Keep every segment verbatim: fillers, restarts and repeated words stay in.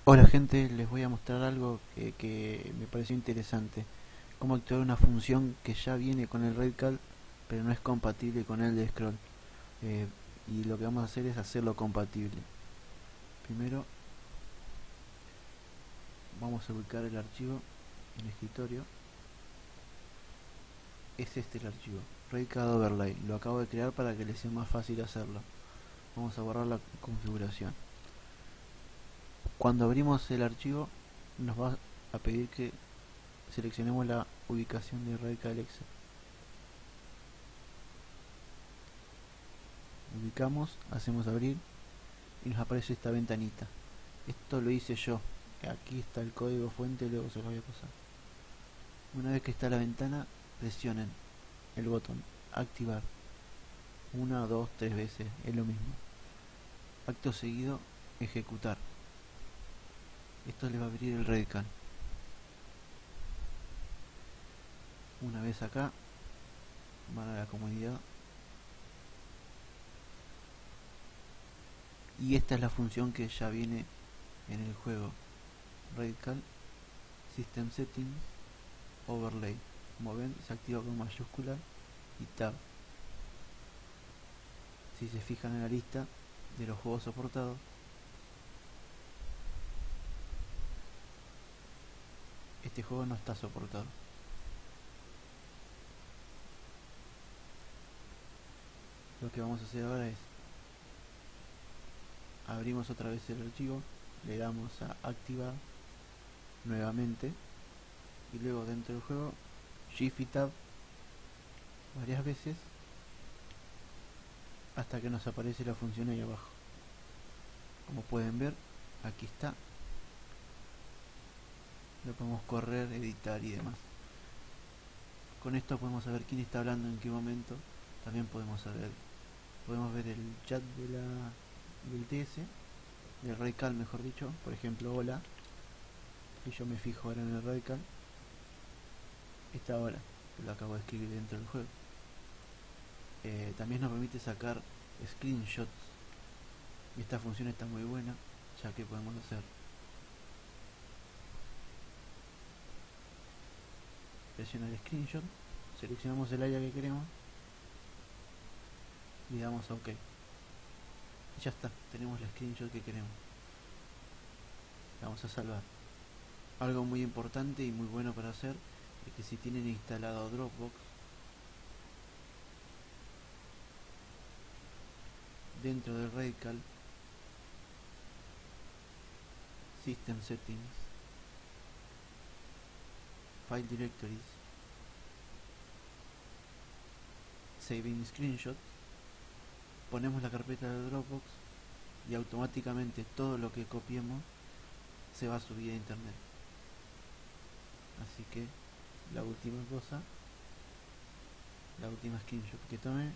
Hola gente, les voy a mostrar algo que, que me pareció interesante. Cómo activar una función que ya viene con el RaidCal, pero no es compatible con el de scroll. Eh, y lo que vamos a hacer es hacerlo compatible. Primero vamos a ubicar el archivo en el escritorio. Es este el archivo, RaidCal Overlay. Lo acabo de crear para que les sea más fácil hacerlo. Vamos a borrar la configuración. Cuando abrimos el archivo nos va a pedir que seleccionemos la ubicación de RaidCal Excel. Ubicamos, hacemos abrir y nos aparece esta ventanita. Esto lo hice yo. Aquí está el código fuente, luego se lo voy a pasar. Una vez que está la ventana, presionen el botón activar. Una, dos, tres veces, es lo mismo. Acto seguido, ejecutar. Esto le va a abrir el RaidCal. Una vez acá, van a la comodidad. Y esta es la función que ya viene en el juego. RaidCal System Settings Overlay. Como ven, se activa con mayúscula y tab. Si se fijan en la lista de los juegos soportados, este juego no está soportado. Lo que vamos a hacer ahora es abrimos otra vez el archivo, le damos a activar nuevamente y luego dentro del juego Shift y Tab varias veces hasta que nos aparece la función ahí abajo. Como pueden ver, aquí está. Lo podemos correr, editar y demás. Con esto podemos saber quién está hablando en qué momento. También podemos saber, podemos ver el chat de la del T S, del RaidCal mejor dicho. Por ejemplo, hola. Y yo me fijo ahora en el RaidCal. Esta hora, que lo acabo de escribir dentro del juego. Eh, también nos permite sacar screenshots. Y esta función está muy buena, ya que podemos hacer presionar screenshot, seleccionamos el área que queremos y damos a OK. Y ya está, tenemos el screenshot que queremos. Vamos a salvar. Algo muy importante y muy bueno para hacer es que si tienen instalado Dropbox, dentro del RaidCal System Settings, File Directories, Saving Screenshot, ponemos la carpeta de Dropbox y automáticamente todo lo que copiemos se va a subir a internet. Así que la última cosa, la última screenshot que tomé,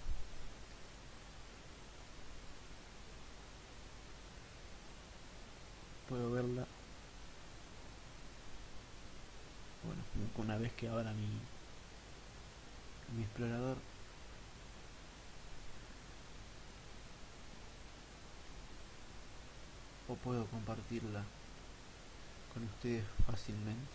puedo verla, bueno, una vez que abra mi, mi explorador. O puedo compartirla con ustedes fácilmente.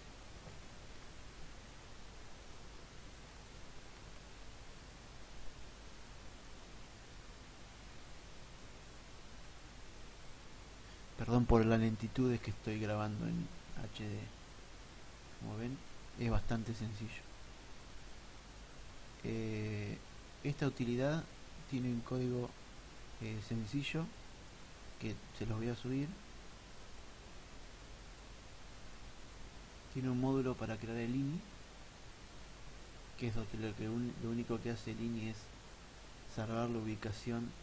Perdón por la lentitud, es que estoy grabando en H D. Como ven, es bastante sencillo. Eh, esta utilidad tiene un código eh, sencillo que se los voy a subir. Tiene un módulo para crear el I N I, que es lo, que, lo, que un, lo único que hace el I N I es salvar la ubicación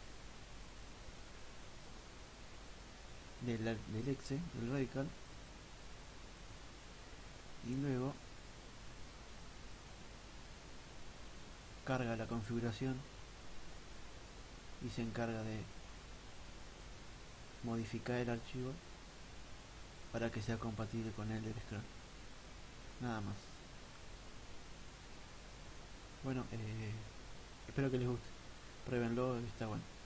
del, del exe, del RaidCal, y luego carga la configuración y se encarga de modificar el archivo para que sea compatible con el del scroll. Nada más. Bueno, eh, espero que les guste. Pruébenlo, está bueno.